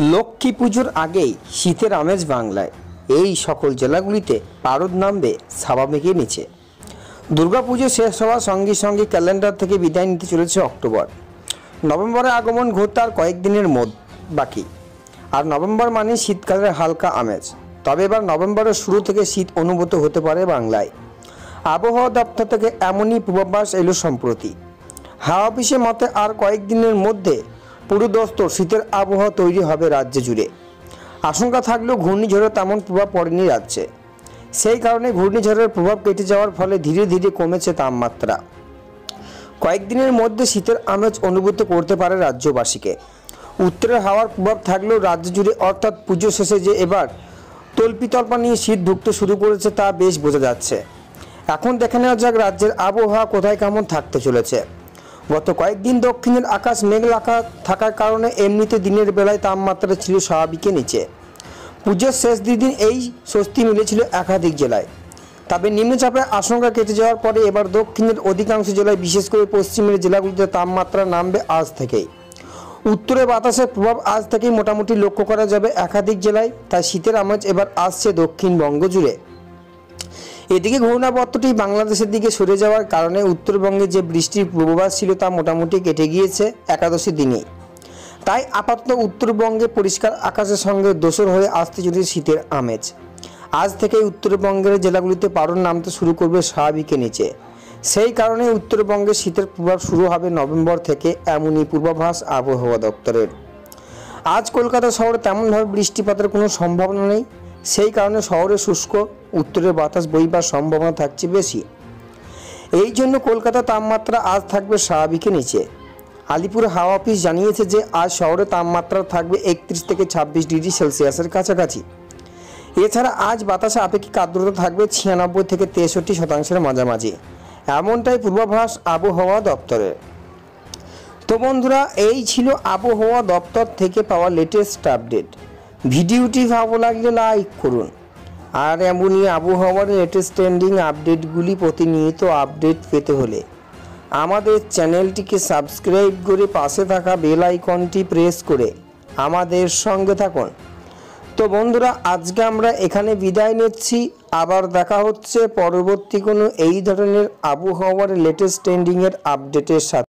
লক্ষ্মী পুজোর আগেই শীতের আমেজ বাংলায়। এই সকল জেলাগুলিতে পারদ নামবে স্বাভাবিকের নিচে। দুর্গাপুজো শেষ হওয়ার সঙ্গে সঙ্গে ক্যালেন্ডার থেকে বিদায় নিতে চলেছে অক্টোবর। নভেম্বরে আগমন ঘটতে আর কয়েকদিনের বাকি। আর নভেম্বর মানে শীতকালের হালকা আমেজ। তবে এবার নভেম্বরের শুরু থেকে শীত অনুভূত হতে পারে বাংলায়। আবহাওয়া দপ্তর থেকে এমনই পূর্বাভাস এলো সম্প্রতি। হাওয়া অফিসের মতে আর কয়েকদিনের মধ্যে পুরোদস্তুর শীতের আবহাওয়া তৈরি হবে রাজ্য জুড়ে। আশঙ্কা থাকলেও ঘূর্ণিঝড়ের তেমন প্রভাব পড়েনি রাজ্যে। সেই কারণে ঘূর্ণিঝড়ের প্রভাব কেটে যাওয়ার ফলে ধীরে ধীরে কমেছে তাপমাত্রা। কয়েকদিনের মধ্যে শীতের আমেজ অনুভূত করতে পারে রাজ্যবাসীকে। উত্তরের হাওয়ার প্রভাব থাকলেও রাজ্য জুড়ে অর্থাৎ পুজো শেষে যে এবার তল্পিতল্পা নিয়ে শীত ঢুকতে শুরু করেছে তা বেশ বোঝা যাচ্ছে। এখন দেখে নেওয়া যাক রাজ্যের আবহাওয়া কোথায় কেমন থাকতে চলেছে। গত কয়েকদিন দক্ষিণের আকাশ মেঘলা থাকার কারণে এমনিতে দিনের বেলায় তাপমাত্রা ছিল স্বাভাবিকের নিচে। পুজোর শেষ দুদিন এই স্বস্তি মিলেছিল একাধিক জেলায়। তবে নিম্নচাপের আশঙ্কা কেটে যাওয়ার পরে এবার দক্ষিণের অধিকাংশ জেলায়, বিশেষ করে পশ্চিমের জেলাগুলিতে তাপমাত্রা নামবে আজ থেকেই। উত্তরে বাতাসের প্রভাব আজ থেকেই মোটামুটি লক্ষ্য করা যাবে একাধিক জেলায়। তাই শীতের আমেজ এবার আসছে দক্ষিণবঙ্গ জুড়ে। এদিকে ঘূর্ণাবর্তটি বাংলাদেশের দিকে সরে যাওয়ার কারণে উত্তরবঙ্গে যে বৃষ্টির পূর্বাভাস ছিল তা মোটামুটি কেটে গিয়েছে একাদশী দিনেই। তাই আপাতত উত্তরবঙ্গে পরিষ্কার আকাশের সঙ্গে দোসর হয়ে আসতে চলেছে শীতের আমেজ। আজ থেকেই উত্তরবঙ্গের জেলাগুলিতে পারদ নামতে শুরু করবে স্বাভাবিকের নিচে। সেই কারণে উত্তরবঙ্গে শীতের প্রভাব শুরু হবে নভেম্বর থেকে, এমনই পূর্বাভাস আবহাওয়া দপ্তরের। আজ কলকাতা শহরে তেমনভাবে বৃষ্টিপাতের কোনো সম্ভাবনা নেই। সেই কারণে শহরে শুষ্ক উত্তরের বাতাস বইবার সম্ভাবনা থাকছে বেশি। এই জন্য কলকাতার তাপমাত্রা আজ থাকবে স্বাভাবিকের নিচে। আলিপুর হাওয়া অফিস জানিয়েছে যে আজ শহরে তাপমাত্রা থাকবে 31 থেকে 26 ডিগ্রি সেলসিয়াসের কাছাকাছি। এছাড়া আজ বাতাসে আপেক্ষিক আর্দ্রতা থাকবে 96 থেকে 63% মাঝামাঝি। এমনটাই পূর্বাভাস আবহাওয়া দপ্তরের। তো বন্ধুরা, এই ছিল আবহাওয়া দপ্তর থেকে পাওয়া লেটেস্ট আপডেট। ভিডিওটি ভালো লাগলে লাইক করুন। আর এমনই আবহাওয়ার লেটেস্ট ট্রেন্ডিং আপডেটগুলি প্রতিনিয়ত আপডেট পেতে হলে আমাদের চ্যানেলটিকে সাবস্ক্রাইব করে পাশে থাকা বেল আইকনটি প্রেস করে আমাদের সঙ্গে থাকুন। তো বন্ধুরা, আজকে আমরা এখানে বিদায় নিচ্ছি। আবার দেখা হচ্ছে পরবর্তী কোনো এই ধরনের আবহাওয়ার লেটেস্ট ট্রেন্ডিংয়ের আপডেটের সাথে।